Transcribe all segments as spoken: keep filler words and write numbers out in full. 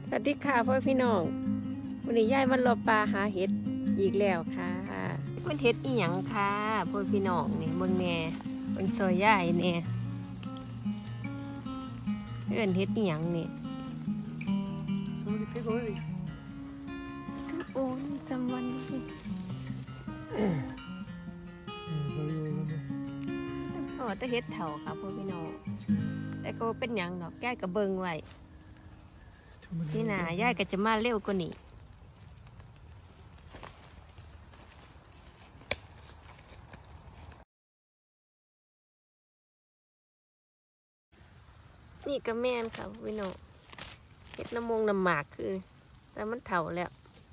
สวัสดีค่ะพ่อพี่น้องวันนี้ยายมันรอปลาหาเห็ดอีกแล้วค่ะเป็นเห็ดอีหยังค่ะพ่อพี่น้องนี่เบิ่งแน่เบิ่งซอยยายแน่เอิ้นเห็ดอีหยังนี่โอ้ยจำวันนี้อ๋อแต่เห็ดเถาค่ะพ่อพี่น้องแต่ก็เป็นหยังดอกยายก็เบิ่งไว้ที่น่ะยายก็จะมาเร็วกว่านี้นี่ก็แม่นค่ะพี่น้องเห็ดน้ำมงน้ำหมากคือแต่มันเถาแล้ว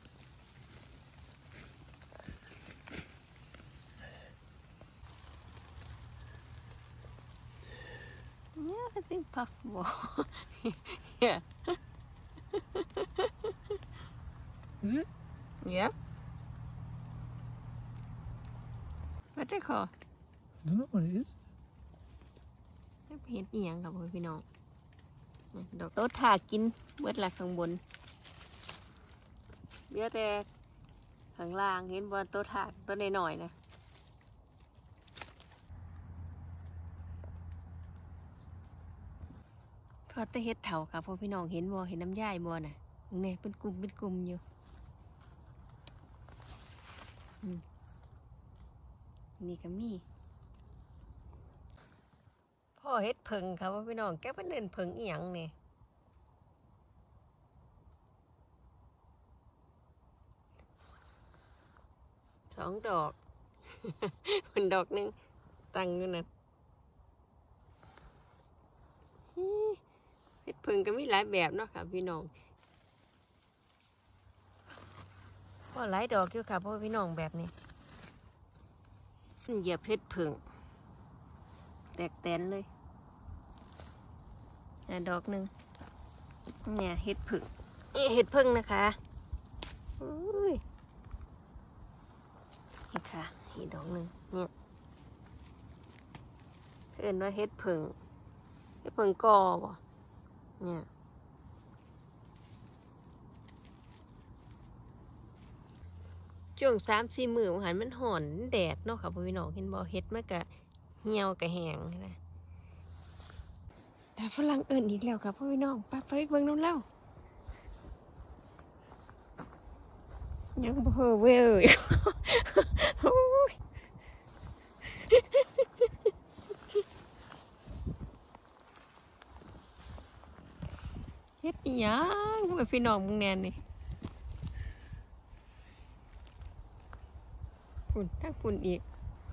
Yeah, I think puffball. Yeah. Is it? Yep. What's it called? I don't know what it is. เห็นอีหยังครับพี่น้องดอกโต๊ะถากินเบิดหลักข้างบนเบี้ยแต่ข้างล่างเห็นบอลโต๊ะถาตัวน้อยๆนะทอดแต่เห็ดเถาครับพี่น้องเห็นบอเห็นน้ำย่ายบอน่ะเนี่ยเป็นกลุ่มเป็นกลุ่มอยู่นี่ก็มีพ่อเฮ็ดเพิงครับพี่น้องแกเป็นเดินเพิงอีหยังเนี่ยสองดอกมันดอกนึงตั้งอยู่นั่นเฮ็ดเพิงก็มีหลายแบบเนาะค่ะพี่น้องพ่อหลายดอกอยู่ค่ะพ่อพี่น้องแบบนี้เหยียบเฮ็ดเพิงแตกแตนเลยดอกหนึ่งเนี่ยเห็ดผึ่งเห็ดพึ่งนะคะอุ้ยนี่ค่ะอีกดอกหนึ่งเนี่ยเห็นว่าเห็ดผึ่งเห็ดผึ่งกอบ่เนี่ยช่วงสามสี่มือหันมันห่อนแดดเนาะค่ะพี่น้องเห็นบ่เห็ดมันก็เหี่ยวก็แห้งนะแต่ฝรั่งเอิญอีกแล้วครับพ่อพี่น้องป้าไปเบิ่งน้ำเล่ายังบ่เฮอเว้ยเฮ็ดอีหยังพ่อพี่น้องมึงแน่นี่ฝุ่นทั้งฝุ่นอีก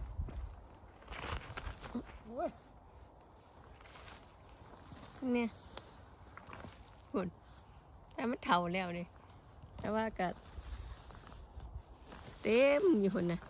เนี่ยฝุ่นแต่มันเฒ่าแล้วนี่แต่ว่าก็เต็มอยู่คนนะ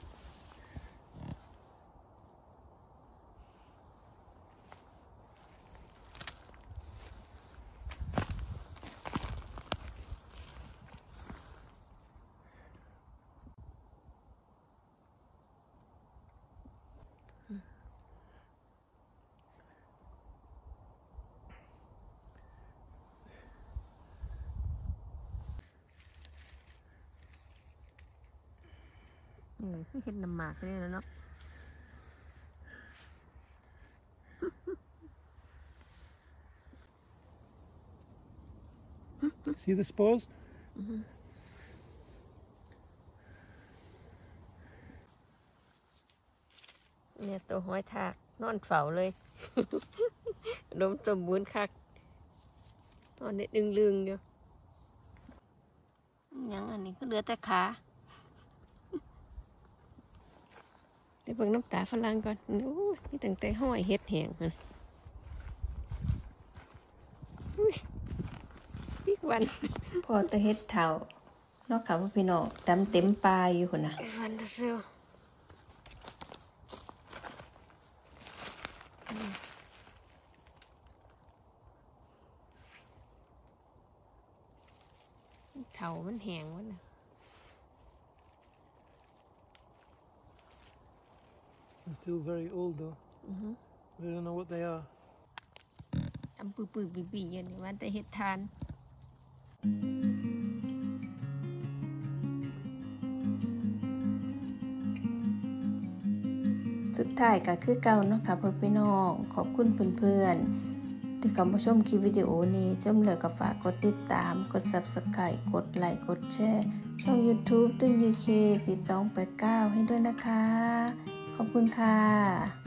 อืมเห็นน้ำหมากเลยแล้วเนาะ See the spores? เนี่ยตัวหอยทากนอนเฝ้าเลยดมตัวบุญคักนอนได้ดึงลึงอยู่ยังอันนี้ก็เหลือแต่ขาเดี๋ยวเบิ่งน้ำตาฝรั่งก่อนโอ้ยนี่ตั้งแต่ห้อยเฮ็ดแห้งเลยอีกวันพอตะเฮ็ดเท่านอกเขาพี่น้องดำเต็มปลาอยู่คนน่ะวันเดียวเท่ามันแห้งวะน่ะ They're still very old though. Mm-hmm. We don't know what they are. ทำปื้อๆปีๆอย่างนี้วันแต่เฮ็ดทานสุดท้ายก็คือเก่าเนาะค่ะพ่อพี่น้องขอบคุณเพื่อนๆที่เข้ามาชมคลิปวิดีโอนี้ชมเลยก็ฝากกดติดตามกด ซับสไครบ์ กดไลค์กดแชร์ช่อง YouTube ตุ้ย ยู เค สี่สองแปดเก้าให้ด้วยนะคะขอบคุณค่ะ